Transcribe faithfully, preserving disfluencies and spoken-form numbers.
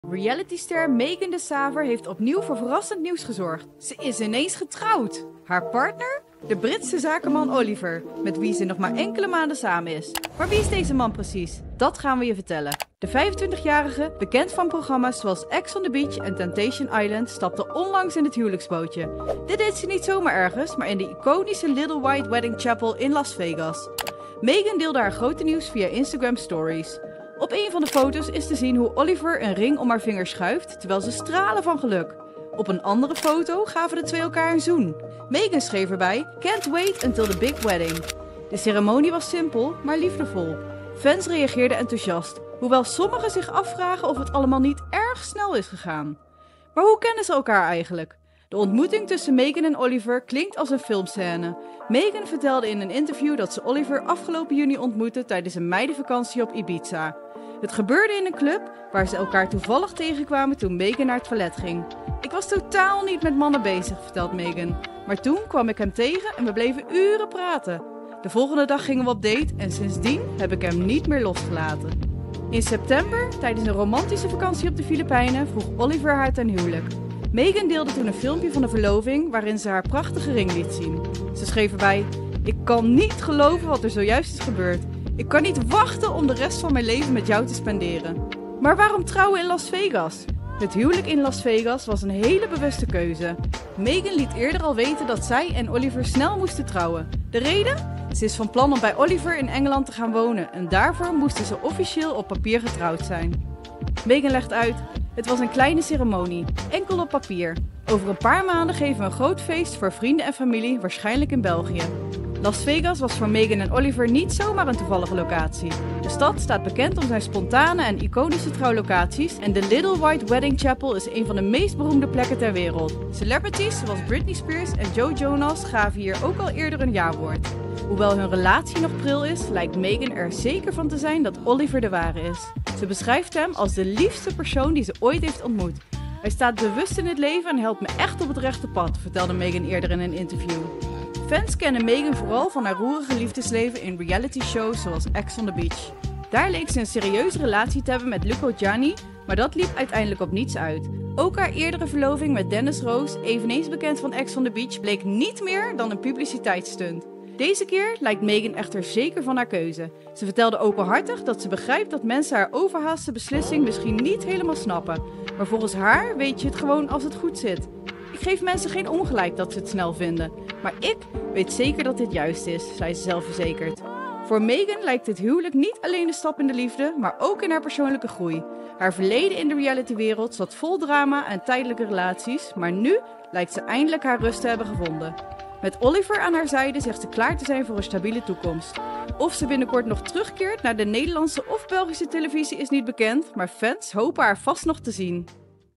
Realityster Megan de Saver heeft opnieuw voor verrassend nieuws gezorgd. Ze is ineens getrouwd. Haar partner? De Britse zakenman Oliver, met wie ze nog maar enkele maanden samen is. Maar wie is deze man precies? Dat gaan we je vertellen. De vijfentwintigjarige, bekend van programma's zoals Ex on the Beach en Temptation Island, stapte onlangs in het huwelijksbootje. Dit deed ze niet zomaar ergens, maar in de iconische Little White Wedding Chapel in Las Vegas. Megan deelde haar grote nieuws via Instagram Stories. Op een van de foto's is te zien hoe Oliver een ring om haar vinger schuift, terwijl ze stralen van geluk. Op een andere foto gaven de twee elkaar een zoen. Megan schreef erbij: "Can't wait until the big wedding." De ceremonie was simpel, maar liefdevol. Fans reageerden enthousiast, hoewel sommigen zich afvragen of het allemaal niet erg snel is gegaan. Maar hoe kennen ze elkaar eigenlijk? De ontmoeting tussen Megan en Oliver klinkt als een filmscène. Megan vertelde in een interview dat ze Oliver afgelopen juni ontmoette tijdens een meidenvakantie op Ibiza. Het gebeurde in een club waar ze elkaar toevallig tegenkwamen toen Megan naar het toilet ging. "Ik was totaal niet met mannen bezig," vertelt Megan. "Maar toen kwam ik hem tegen en we bleven uren praten. De volgende dag gingen we op date en sindsdien heb ik hem niet meer losgelaten." In september, tijdens een romantische vakantie op de Filipijnen, vroeg Oliver haar ten huwelijk. Megan deelde toen een filmpje van de verloving waarin ze haar prachtige ring liet zien. Ze schreef erbij: "Ik kan niet geloven wat er zojuist is gebeurd. Ik kan niet wachten om de rest van mijn leven met jou te spenderen." Maar waarom trouwen in Las Vegas? Het huwelijk in Las Vegas was een hele bewuste keuze. Megan liet eerder al weten dat zij en Oliver snel moesten trouwen. De reden? Ze is van plan om bij Oliver in Engeland te gaan wonen en daarvoor moesten ze officieel op papier getrouwd zijn. Megan legt uit: "Het was een kleine ceremonie, enkel op papier. Over een paar maanden geven we een groot feest voor vrienden en familie, waarschijnlijk in België." Las Vegas was voor Megan en Oliver niet zomaar een toevallige locatie. De stad staat bekend om zijn spontane en iconische trouwlocaties en de Little White Wedding Chapel is een van de meest beroemde plekken ter wereld. Celebrities zoals Britney Spears en Joe Jonas gaven hier ook al eerder een ja-woord. Hoewel hun relatie nog pril is, lijkt Megan er zeker van te zijn dat Oliver de ware is. Ze beschrijft hem als de liefste persoon die ze ooit heeft ontmoet. "Hij staat bewust in het leven en helpt me echt op het rechte pad," vertelde Megan eerder in een interview. Fans kennen Megan vooral van haar roerige liefdesleven in reality shows zoals Ex on the Beach. Daar leek ze een serieuze relatie te hebben met Luca Gianni, maar dat liep uiteindelijk op niets uit. Ook haar eerdere verloving met Dennis Roos, eveneens bekend van Ex on the Beach, bleek niet meer dan een publiciteitsstunt. Deze keer lijkt Megan echter zeker van haar keuze. Ze vertelde openhartig dat ze begrijpt dat mensen haar overhaaste beslissing misschien niet helemaal snappen. Maar volgens haar weet je het gewoon als het goed zit. "Ik geef mensen geen ongelijk dat ze het snel vinden. Maar ik weet zeker dat dit juist is," zei ze zelfverzekerd. Voor Megan lijkt dit huwelijk niet alleen een stap in de liefde, maar ook in haar persoonlijke groei. Haar verleden in de realitywereld zat vol drama en tijdelijke relaties, maar nu lijkt ze eindelijk haar rust te hebben gevonden. Met Oliver aan haar zijde zegt ze klaar te zijn voor een stabiele toekomst. Of ze binnenkort nog terugkeert naar de Nederlandse of Belgische televisie is niet bekend, maar fans hopen haar vast nog te zien.